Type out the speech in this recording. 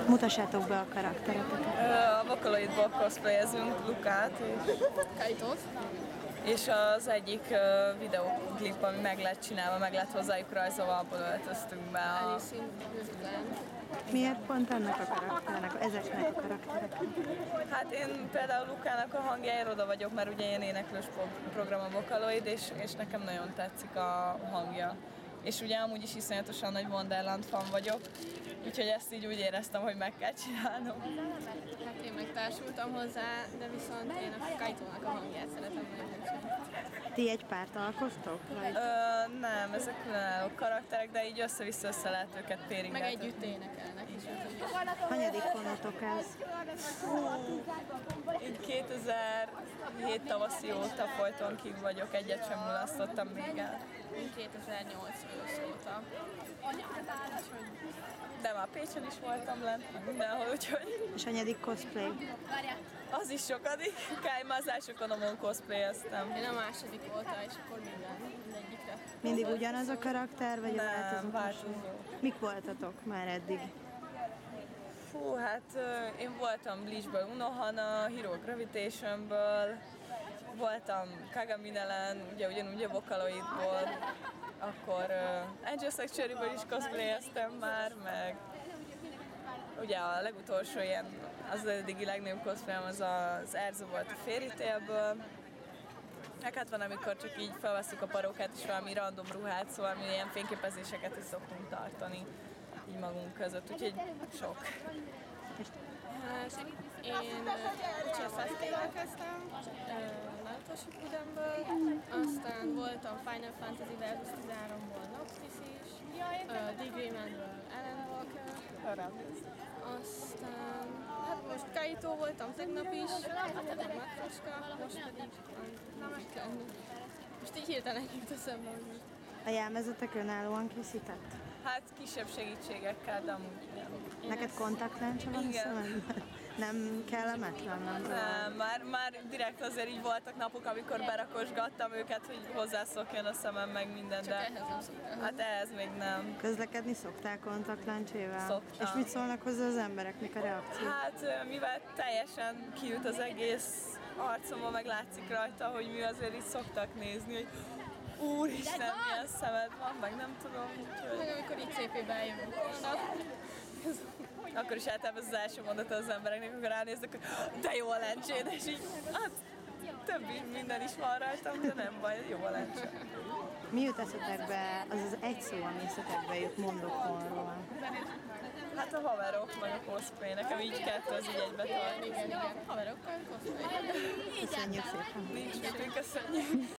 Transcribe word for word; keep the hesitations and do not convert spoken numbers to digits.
Mutassátok be a karaktereteket. A Vocaloidból cosplayezünk Lukát és Kaitót. és az egyik uh, videóklip, ami meg lett csinálva, meg lett hozzájuk rajzolva, abból öltöztünk be a... Alice in Wonderland. Miért pont ennek a karakternek, ezeknek a karaktereknek? Hát én például Lukának a hangjáért oda vagyok, mert ugye én éneklős program a Vocaloid, és, és nekem nagyon tetszik a hangja. És ugye amúgy is iszonyatosan nagy Wonderland fan vagyok, úgyhogy ezt így úgy éreztem, hogy meg kell csinálnom. Hát én megtársultam hozzá, de viszont én a Kaitónak a hangját szeretem nagyon. Ti egy párt alkoztok? Vagy? Ö, nem, ezek különálló karakterek, de így össze-vissza össze lehet őket Meg péringetni. együtt énekelnek is. Hanyadik honotok ez? Én kétezer-hét tavaszi óta folyton kint vagyok, egyet sem mulasztottam még el. Én kétezer-nyolc ősz óta. De már Pécsen is voltam lent, mindenhol, úgyhogy És hanyadik cosplay? az is sokadik. Kály, már az első kanomon cosplayeztem. Én a második óta, és akkor minden, mindegyikre. Mindig ugyanaz a karakter, vagy a Nem, változó? változó. Mik voltatok már eddig? Fú, hát uh, én voltam Bleachből Unohana, Hero Gravitationből, voltam Kagaminelen, ugye ugyanúgy a Vocaloidból, akkor uh, Angel Sanctuary-ből is cosplayeztem már, meg ugye a legutolsó ilyen, az eddigi legnagyobb cosplayem az az Erza volt a Fairy Tailből. Hát van, amikor csak így felveszünk a parókát és valami random ruhát, szóval mi ilyen fényképezéseket is szoktunk tartani így magunk között, úgyhogy sok. Hát én Uchiha Sasuke-vel kezdtem, Naruto Shippudenből, aztán voltam Final Fantasy Versus tizenháromból Noctis is, uh, Degree-menből Alan Walker, aztán hát most Kaito voltam tegnap is, meg Matroska, most pedig lenni. Most így hirtelen jut eszembe, hogy A jelmezetek önállóan készített? Hát kisebb segítségekkel, de amúgy nem. Neked kontaktlencse van a Igen. szemed? Nem kellemetlen? Nem, Nem, már, már direkt azért így voltak napok, amikor berakosgattam őket, hogy hozzászokjon a szemem meg minden, csak de ehhez nem szoktam. hát ehhez még nem. Közlekedni szoktál kontaktlencsével? Szoktam. És mit szólnak hozzá az emberek? Mik a reakciók? Hát mivel teljesen kiüt az egész arcomon, meg látszik rajta, hogy mi azért így szoktak nézni, hogy úristen, milyen szemed van, meg nem tudom, úgyhogy... Meg amikor í cé pé-be eljövünk volna. Akkor is általában az első mondata az embereknek, amikor ránéznek, hogy de jó a lencséd, és így, hát többi minden is van rajtam, de nem baj, jó a lencse. Mi jut eszetekbe, az az egy szó, ami eszetekbe jut mondokonról? Hát a haverok, meg a cosplay, nekem így kettő az így egybe tart. Igen, igen. Haverokkal cosplay. Köszönjük szépen! Nincs mit, köszönjük.